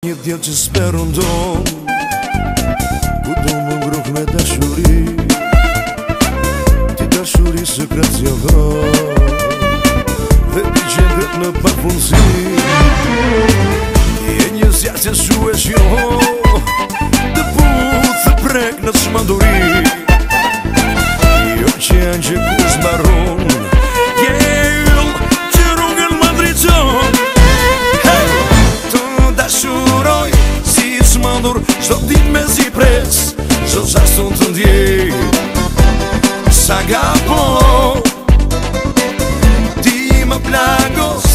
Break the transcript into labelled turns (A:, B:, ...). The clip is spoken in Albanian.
A: Një djelë që s'peru ndon, ku do më ngroh me dashuri, ti dashuri sekret zjohon, dhe ti qendet në papunësi. Ti e një zjarë që shu e shjohon, të puth të prek në shmanduri, jo që janë që ku s'baron, jel që rrugën më drejton. Dashuroj si s'mandur, shto dit me zi pres, shto qaston të ndjej sa ga po, ti më plagos